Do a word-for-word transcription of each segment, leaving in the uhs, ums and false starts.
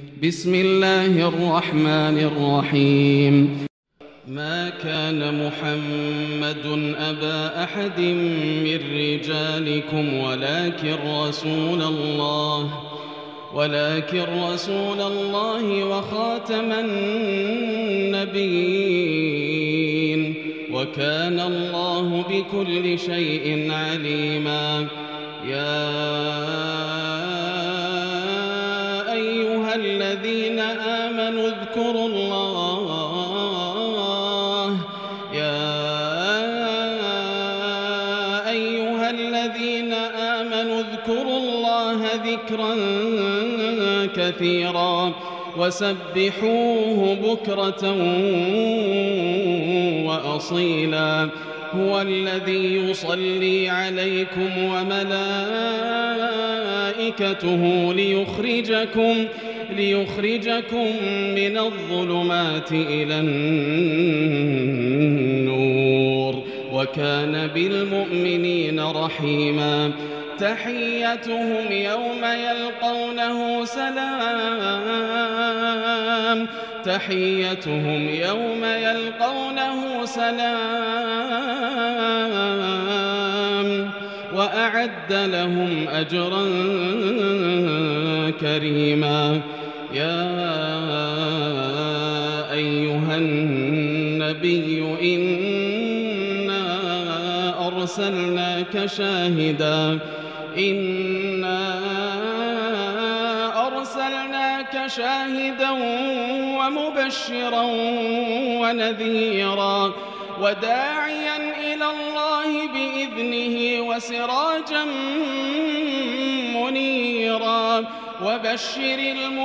بسم الله الرحمن الرحيم. ما كان محمد أبا أحد من رجالكم ولكن رسول الله ولكن رسول الله وخاتم النبيين، وكان الله بكل شيء عليما. يا أيها الذين آمنوا اذكروا الله يا أيها الذين آمنوا اذكروا الله ذكرا كثيرا وسبحوه بكرة وأصيلا. هو الذي يصلي عليكم وملائكته ليخرجكم ليخرجكم من الظلمات إلى النور، وكان بالمؤمنين رحيما. تحيتهم يوم يلقونه سلام تحيتهم يوم يلقونه سلام وأعد لهم أجرا كريما. يا أيها النبي إنا أرسلناك شاهدا إنا أرسلناك شاهدا ومبشرا ونذيرا وداعيا إلى الله بإذنه وسراجا منيرا. وبشر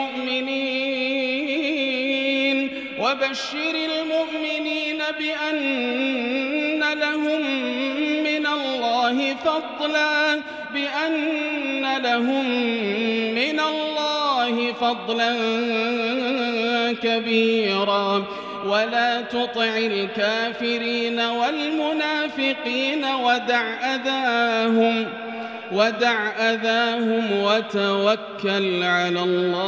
المؤمنين وبشر المؤمنين بأن لهم من الله فضلا بأن لهم من الله فضلا كبيرا. ولا تطع الكافرين والمنافقين ودع أذاهم ودع أذاهم وتوكل على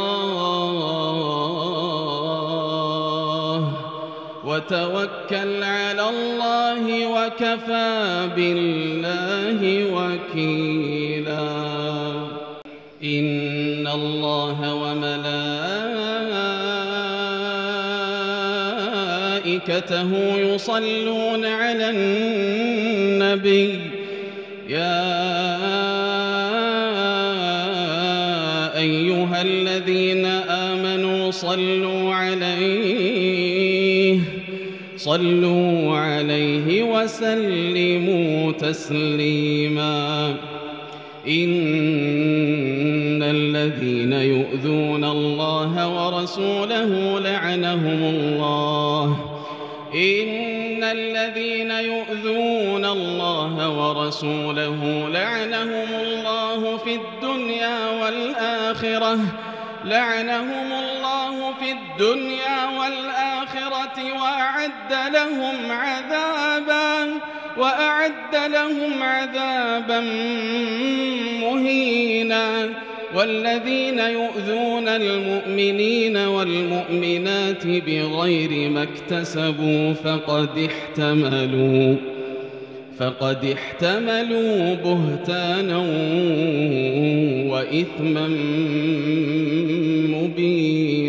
الله وتوكل على الله وكفى بالله وكيلا. إن الله وملائكته يصلون على النبي. يا أيها الذين آمنوا صلوا عليه صلوا عليه وسلموا تسليما. إن الذين يؤذون الله ورسوله لعنهم الله إن الذين يؤذون الله ورسوله لعنهم الله في الدنيا والآخرة لعنهم الله في الدنيا والآخرة وأعد لهم عذابا وأعد لهم عذابا مهينا. والذين يؤذون المؤمنين والمؤمنات بغير ما اكتسبوا فقد احتملوا فقد احتملوا بهتانا وإثما مبينا.